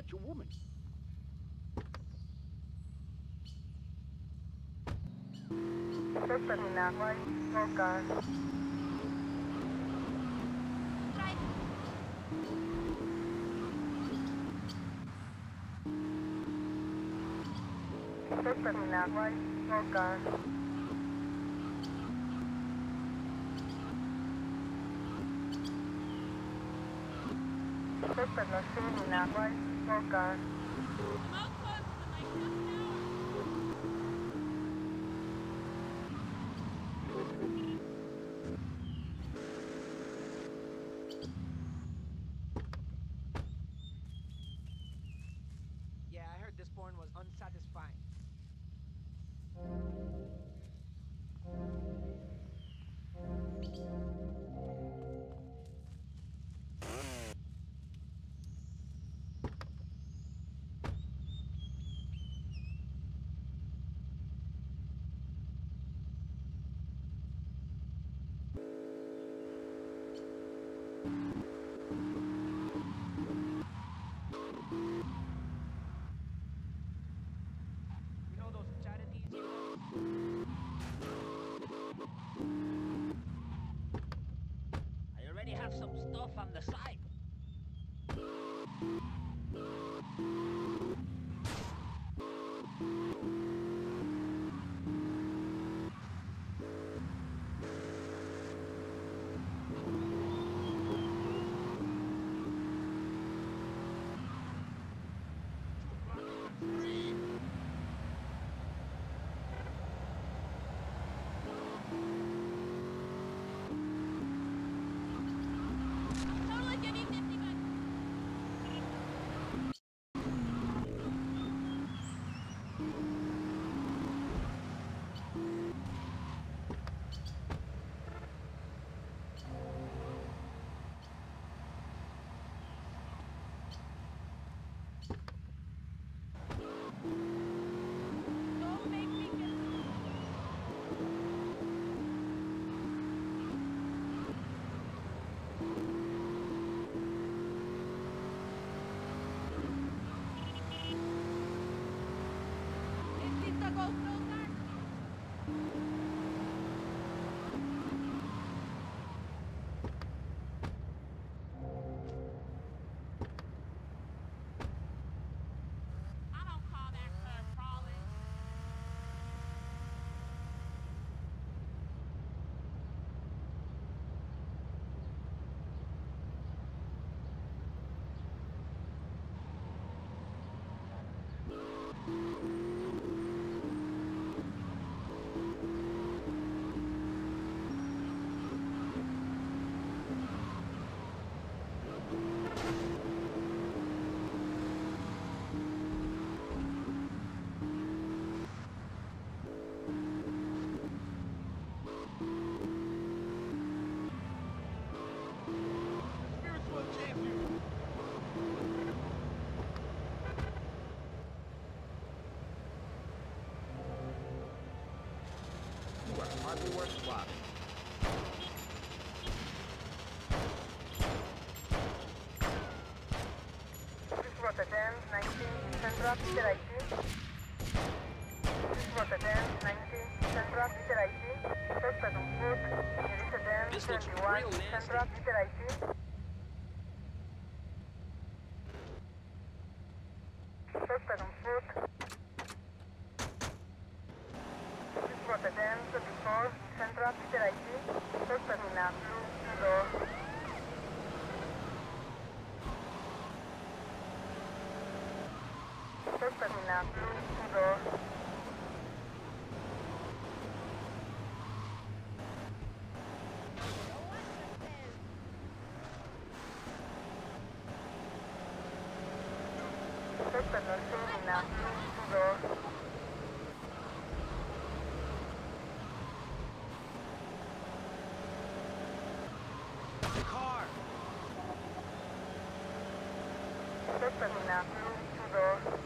such a woman. First terminal, white, no car. First terminal, white, no car. First terminal, white, no car. Yeah, I heard this porn was unsatisfying. You know those charities you love? I already have some stuff on the side. Spiritual champion. You are hardly worth swabbing. This is Rotterdam, 19, Central, Peter IT. This is Rotterdam, 19, Central, Peter IT. First on foot, Rotterdam, This looks 21, real nasty. Central, Peter IT. First on foot. This is Rotterdam, 24, Central, Peter IT. First terminal, blue, door. First terminal, blue, door. First terminal, blue, door. The car! First terminal, blue, door.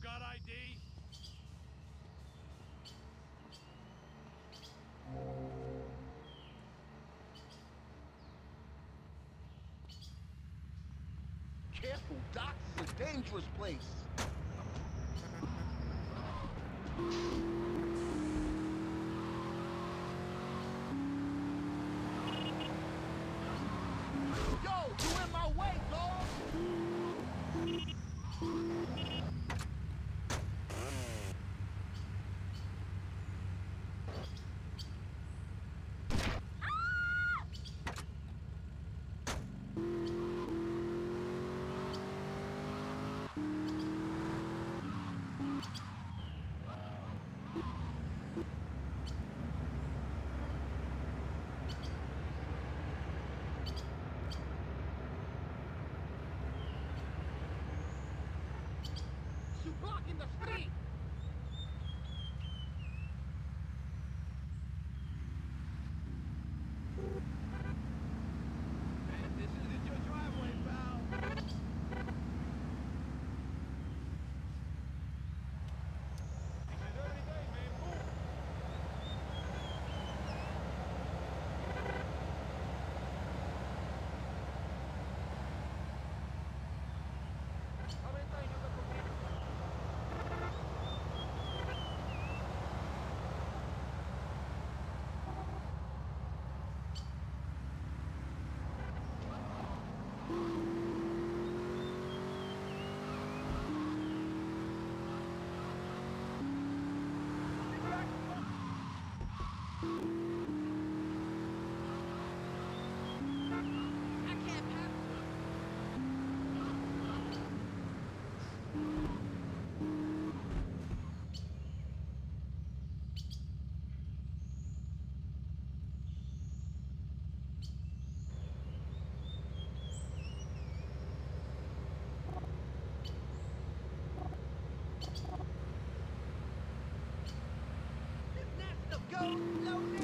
got ID? Careful, Doc. This is a dangerous place. Yo, you in my way, dog! You blocking the street! Man, this isn't your driveway, pal. It's a dirty day, man. Move. How many times you got to be? I can't pass. Let's go, loaded.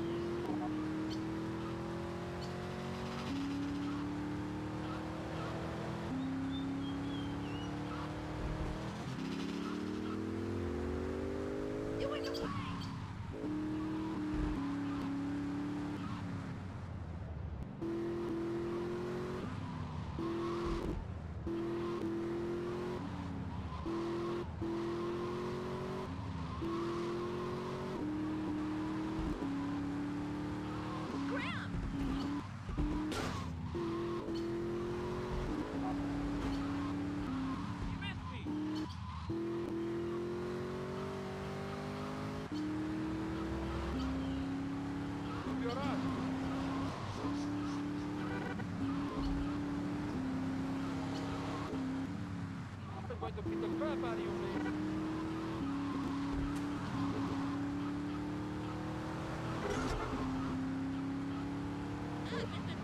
You in the way! You missed me! Move your ass. I'm going to beat the crap out of you, man. This is